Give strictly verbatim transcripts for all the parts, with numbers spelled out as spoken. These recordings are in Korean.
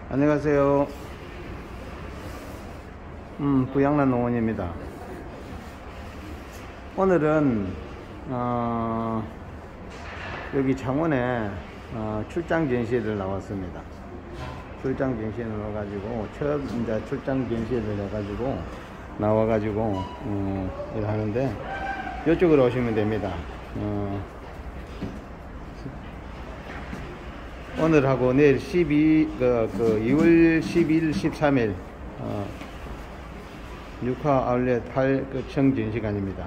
안녕하세요. 음, 부양란 농원입니다. 오늘은 어, 여기 창원에 어, 출장 전시회를 나왔습니다. 출장 전시회를 나와가지고 첫 이제 출장 전시회를 해가지고 나와가지고 어, 일 하는데 이쪽으로 오시면 됩니다. 어, 오늘하고 내일 십이, 그, 그 이월 십이일, 십삼일 어, 육화 아울렛 팔 층 전시관입니다.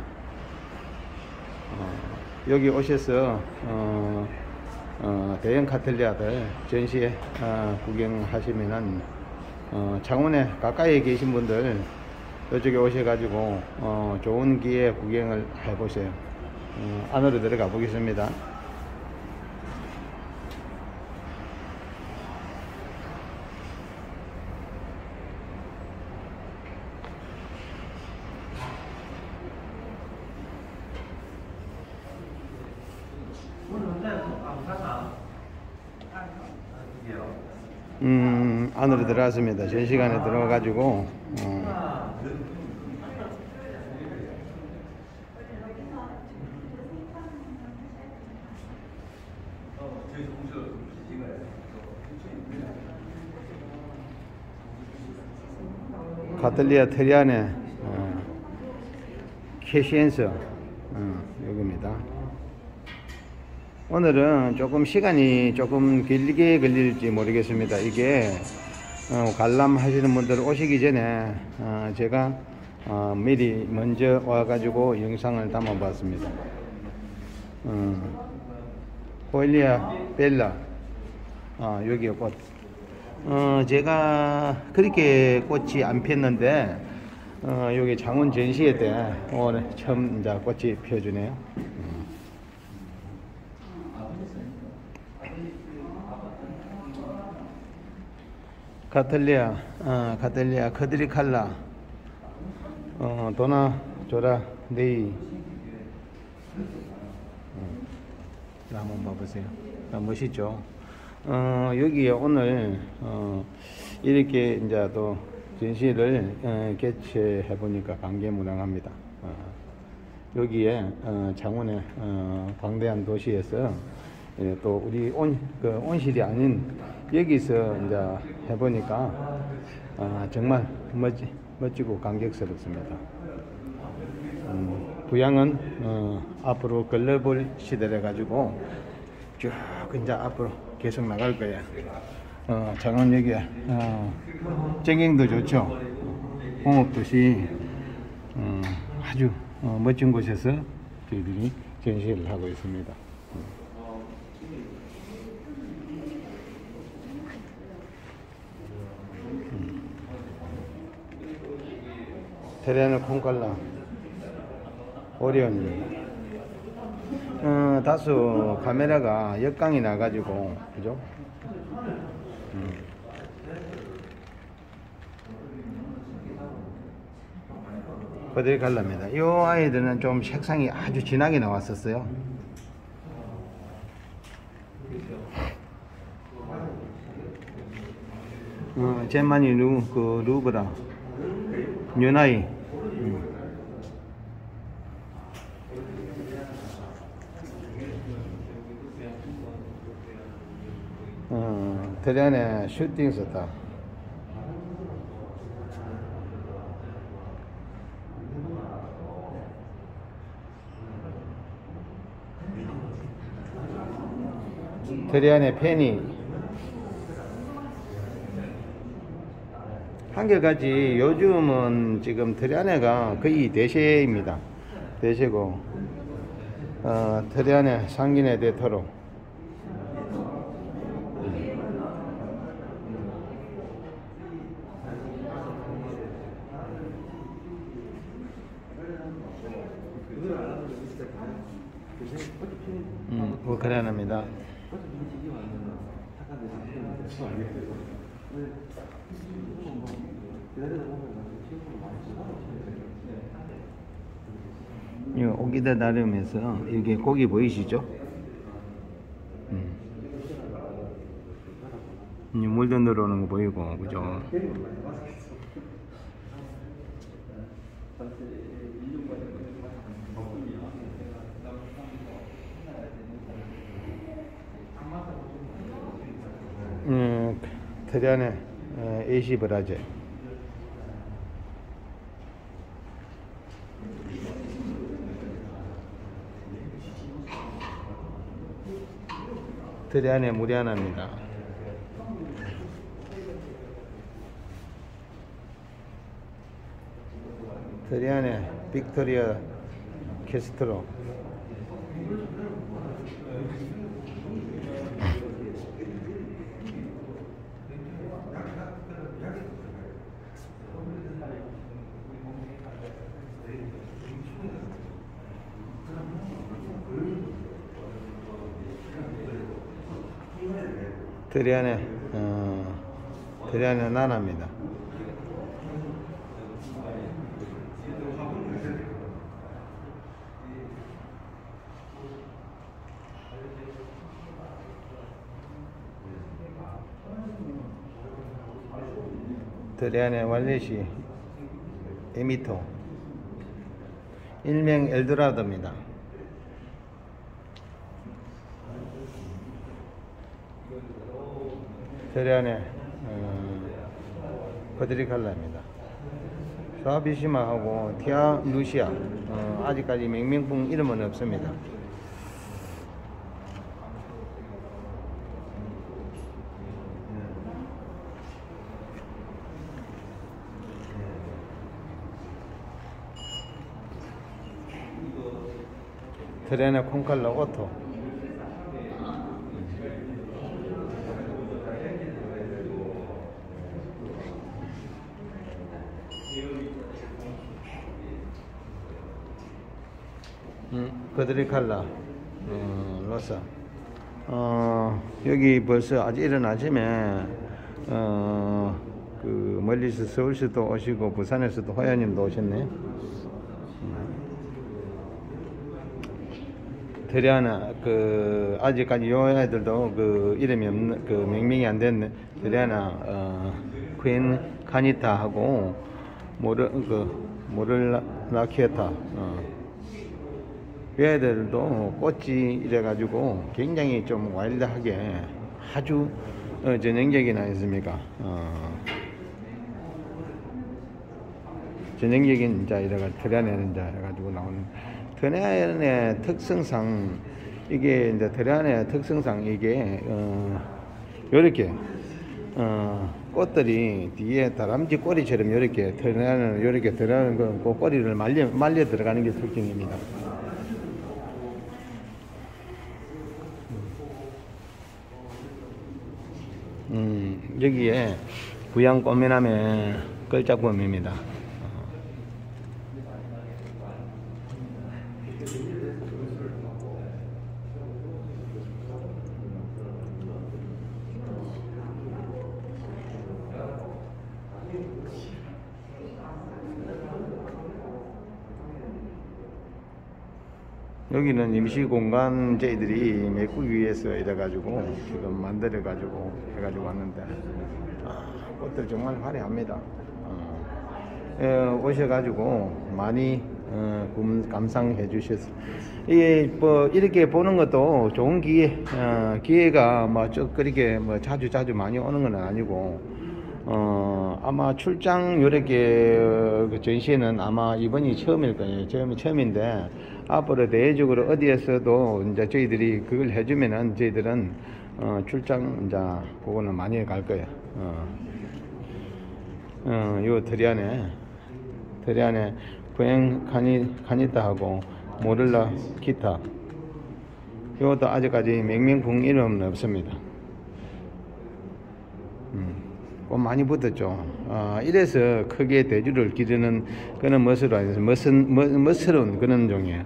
어, 여기 오셔서 어, 어, 대형 카텔리아들 전시회 어, 구경하시면은 어, 창원에 가까이에 계신 분들 이쪽에 오셔가지고 어, 좋은 기회 구경을 해보세요. 어, 안으로 들어가 보겠습니다. 음, 안으로 들어갔습니다. 전시관에 들어가가지고 어. 카텔리아 테리안의 어, 캐시엔서 어, 여기입니다. 오늘은 조금 시간이 조금 길게 걸릴지 모르겠습니다. 이게 어, 관람 하시는 분들 오시기 전에 어, 제가 어, 미리 먼저 와가지고 영상을 담아 봤습니다. 어, 호일리아 벨라 어, 여기 꽃 어, 제가 그렇게 꽃이 안 폈는데 어, 여기 창원 전시회 때 오늘 처음 이제 꽃이 펴주네요. 카텔리아, 어, 카텔리아 커드리칼라, 어, 도나 조라 네이. 어, 한번 봐보세요. 아, 멋있죠? 어, 여기에 오늘 어, 이렇게 이제 또 전시를 어, 개최해 보니까 감개무량합니다. 어, 여기에 어, 창원의 어, 광대한 도시에서 예, 또 우리 온, 그 온실이 아닌 여기서 이제 해보니까 아, 정말 멋지, 멋지고 감격스럽습니다. 음, 부양은 어, 앞으로 글로벌 시대를 가지고 쭉 이제 앞으로 계속 나갈 거야. 어, 창원 여기에 어, 전경도 좋죠. 홍업도시 어, 아주 어, 멋진 곳에서 저희들이 전시를 하고 있습니다. 테레는 콩칼라 오리온입니다. 어, 다소 카메라가 역광이 나가지고 그죠? 음. 버들칼라입니다. 이 아이들은 좀 색상이 아주 진하게 나왔었어요. 어, 제만이 루, 그 루브라 뉴나이. 음. 어, 테리안의 슈팅 스타. 테리안의 페니. 한결같이 요즘은 지금 테리안에가 거의 대세입니다. 대세고 어, 테리안의 상긴의 대토로. 음, 우크라이나입니다. 이 오기다 나름에서 이게 고기 보이시죠? 음. 이제 물도 들어오는 거 보이고, 그죠? 음, 트리 안에 어, 에이씨 브라제. 트리 안에 물이 하나입니다. 트리 안에 빅토리아 캐스트로. 트리 안에 어, 트리 안에 나나입니다. 트리 안에 왈렛이 에미토, 일명 엘도라도입니다. 트리 안에 어, 퍼드리칼라입니다. 샤비시마하고 티아 루시아, 어, 아직까지 맹명품 이름은 없습니다. 트리 안에 콩칼라 오토. 음, 퍼드리칼라, 어, 로사. 어, 여기 벌써 아주 이른 아침에, 어, 그, 멀리서 서울시도 오시고, 부산에서도 호야님도 오셨네. 트리 안에, 그, 아직까지 요 애들도 그, 이름이 없는, 그, 명명이 안 됐네. 트리 안에, 어, 퀸 카니타하고, 모르, 그, 모를라, 라키에타, 어. 이 애들도 꽃이 이래가지고 굉장히 좀 와일드하게 아주 어, 전형적인 아니습니까? 어, 전형적인 자 이래가 트리 안에 자 해가지고 나오는 트리 안의 특성상 이게 이제 트리 안의 특성상 이게 어, 요렇게 어, 꽃들이 뒤에 다람쥐 꼬리처럼 요렇게 트리 안에는 요렇게 들어가는 그, 그 꼬리를 말려 말려 들어가는 게 특징입니다. 음, 여기에 부양 꽃미남의 걸작품입니다. 여기는 임시공간 저희들이 메꾸기 위해서 이래가지고 지금 만들어가지고 해가지고 왔는데 아, 꽃들 정말 화려합니다. 어, 에, 오셔가지고 많이 어, 감상해 주셔서 이게 뭐 이렇게 보는 것도 좋은 기회 어, 기회가 뭐쭉 그렇게 뭐 자주 자주 많이 오는 건 아니고 어, 아마 출장 요렇게 그 전시회는 아마 이번이 처음일 거예요. 처음이 처음인데 앞으로 대외적으로 어디에서도 이제 저희들이 그걸 해주면은 저희들은 어, 출장 이제 그거는 많이 갈 거예요. 어, 어, 요 트리 안에 트리 안에 부행 카니 카니타하고 모를라 기타 이것도 아직까지 맹명품 이름은 없습니다. 음. 꽃 많이 붙었죠. 아, 이래서 크게 대주를 기르는 그런 멋으로 아니어서 멋은, 멋, 멋스러운 그런 종이에요.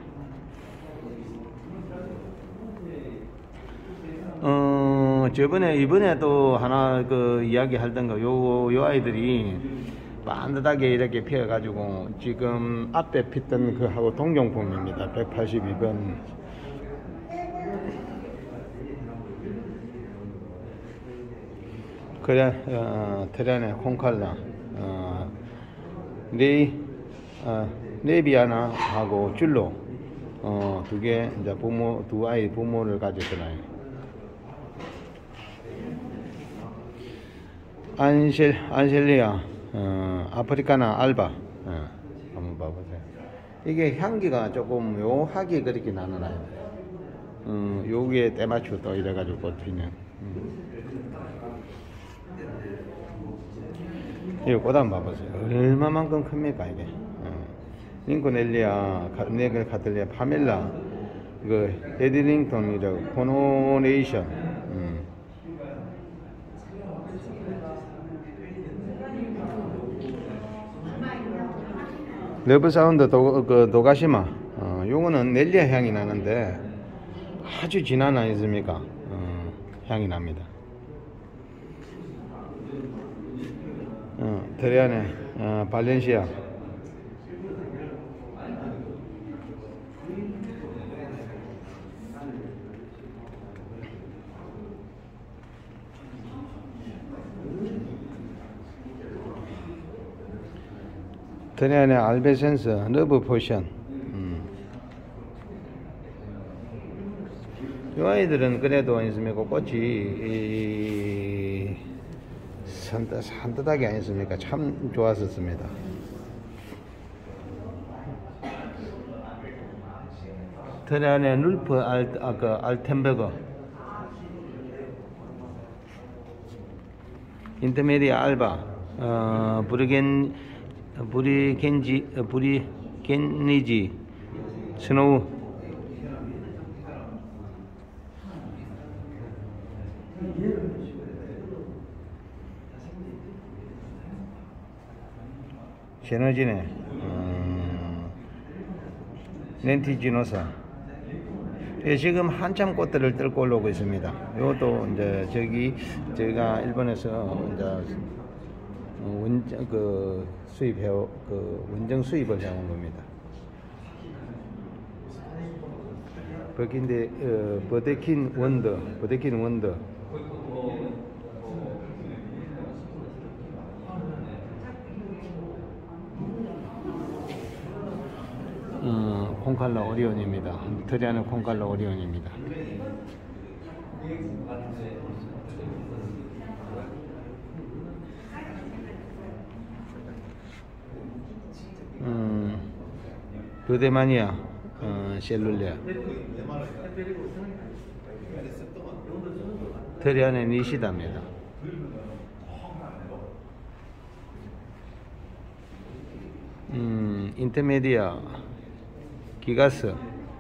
어, 저번에, 이번에 또 하나 그 이야기 하던 거, 요, 요 아이들이 반듯하게 이렇게 피어가지고 지금 앞에 피던 그 하고 동종품입니다. 백팔십이 번. 그래, 어, 테라네 콩칼라, 어, 레이, 어, 레비아나하고 줄로, 어, 두 개, 이제 부모, 두 아이 부모를 가졌잖아요. 안실, 안실리아, 어, 아프리카나 알바, 어, 한번 봐보세요. 이게 향기가 조금 묘하게 그렇게 나는 아이. 음, 여기에 때맞추 또 이래가지고 꽃피는. 음. 이 꽃 한번 봐보세요. 얼마만큼 큽니까 이게. 어. 링코넬리아, 네글 카틀리아, 파멜라, 그 에디링턴이라고 코노네이션. 음. 러브 사운드 도, 그 도가시마. 어, 요거는 넬리아 향이 나는데 아주 진한 아니습니까? 어, 향이 납니다. 어, 테리안의 어, 발렌시아. 테리안의 알베센스 러브 포션. 음. 이 아이들은 그래도 아니습니까? 꽃이 이, 산뜻, 산뜻하게 아니습니까? 참 좋았었습니다. 테리안의 룰프 알, 아, 그 알텐버거, 인터메디아 알바, 어, 브리겐, 브리겐지, 어, 브리겐니지, 스노우, 제너지네, 음, 렌티지노사. 예, 지금 한참 꽃들을 뜰고 올라오고 있습니다. 이것도 이제 저기 제가 일본에서 이제 원정 그 수입해 그 원정 수입을 해온 겁니다. 버킨데 어, 버데킨 원더, 버데킨 원더. 어, 콩칼라 오리온입니다. 테리안의 콩칼라 오리온입니다. 음, 르데마니아, 어, 셀룰레아. 테리안의 니시다입니다. 음, 인터메디아, 기가스.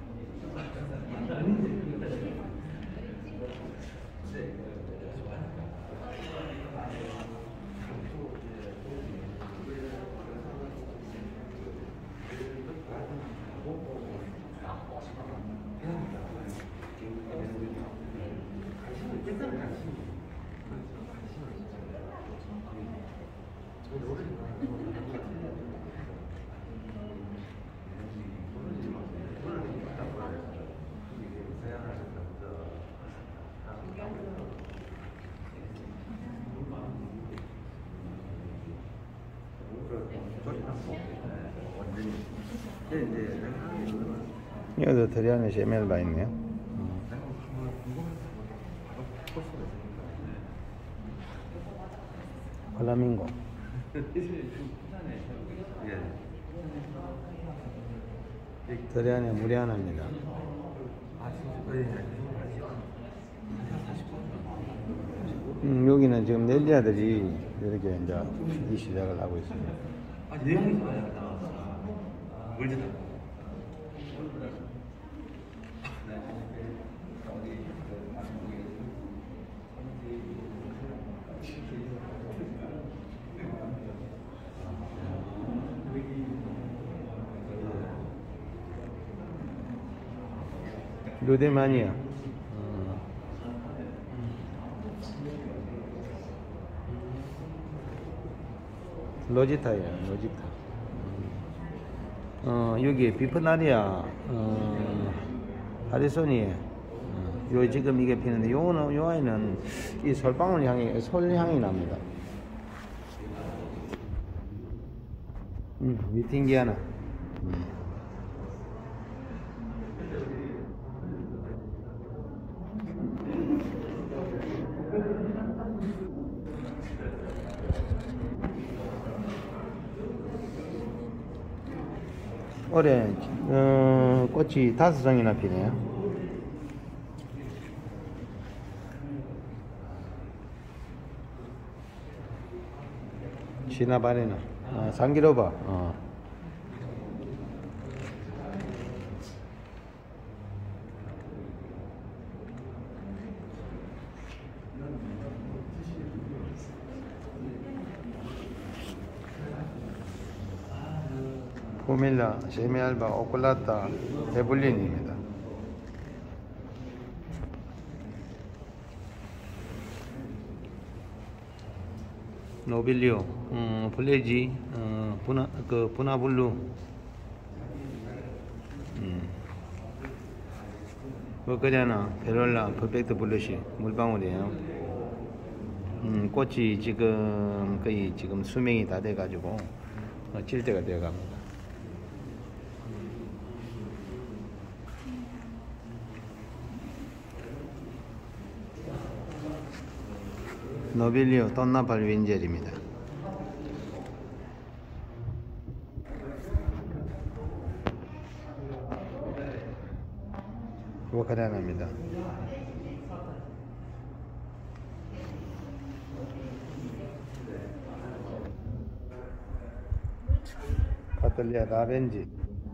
여기도 테리안의 셰멜바 있네요. 음. 플라밍고. 테리안의 무리아나입니다. 음, 여기는 지금 넬리아들이 이렇게 이제 이 시작을 하고 있습니다. 루데마니아. 어. 로지타예요, 로지타. 어, 여기 비프나리아, 어, 하리소니에, 어. 요 지금 이게 피는데 요는 요 아이는 이 솔방울 향이 솔향이 납니다. 음, 위팅기아나. 음. 올해 어, 꽃이 다섯 송이나 피네요. 시나바레나, 어, 상기로바. 어. 포밀라, 세미알바, 오클라타, 에블린입니다. 노빌리오, 음, 플레지, 어, 부나, 그, 부나블루, 음, 버거리아나, 베롤라, 퍼펙트 블루시, 물방울이에요. 음, 꽃이 지금 거의 지금 수명이 다 돼가지고, 어, 질 때가 되어갑니다. 노빌리오 돈나팔 윈젤입니다. 워카리아나입니다. 카톨리아 라벤지.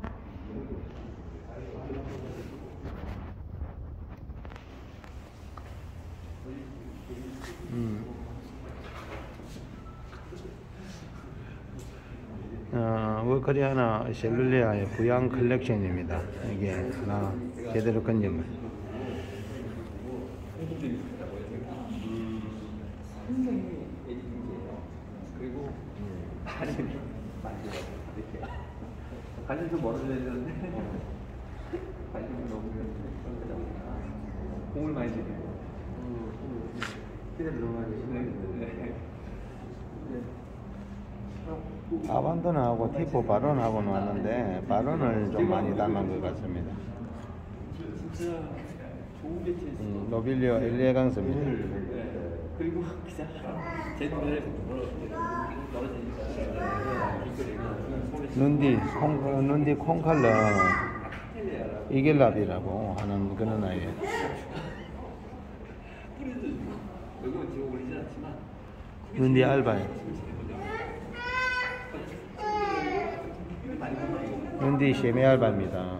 음. 어, 워커리아나 셀룰리아의 부양 컬렉션입니다. 이게 하나 제대로 건진 거. 그리고 관심 좀 멀어져야 되는데 관심 너무 공을 많이 주네. 기대를 너무 많이 주네. 아반도나하고 티포 바론하고는 왔는데 바론을 좀 많이 닮은 것 같습니다. 진짜 좋은 배치했어. 음, 노빌리오 엘리에강스입니다. 그리고 기자 제 눈에 눈디 콩 눈디 콩칼러 이겔랍이라고 하는 그런 아이예요. 여기는 지금 올리진 않지만 눈디 알바예요. 눈디 쉐메 알바입니다.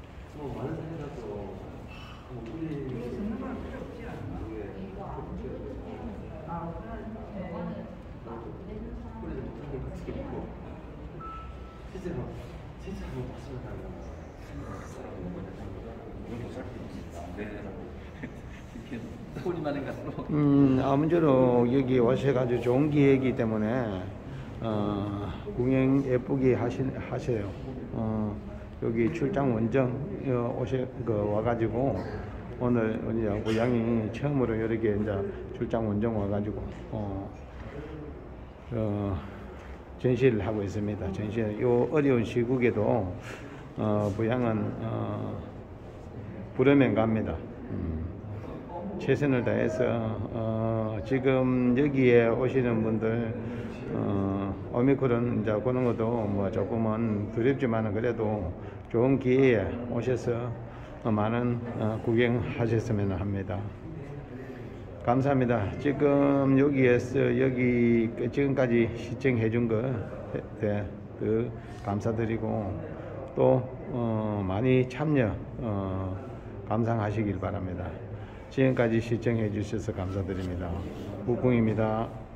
음, 아무쪼록 여기 오셔가지고 좋은 기회이기 때문에 어, 구경 예쁘게 하시, 하세요. 어, 여기 출장 원정 어, 오셔 그 와가지고 오늘 이제 고향이 처음으로 이렇게 이제 출장 원정 와가지고 어, 어, 전시를 하고 있습니다. 전시 요 어려운 시국에도 어, 부양은 어, 부르면 갑니다. 음, 최선을 다해서 어, 지금 여기에 오시는 분들 어, 오미크론 이제 그런 것도 뭐 조금은 두렵지만은 그래도 좋은 기회에 오셔서 어, 많은 어, 구경하셨으면 합니다. 감사합니다. 지금 여기에서 여기 지금까지 시청해 준 거 네, 그 감사드리고 또 어, 많이 참여 어, 감상하시길 바랍니다. 지금까지 시청해 주셔서 감사드립니다. 북궁입니다.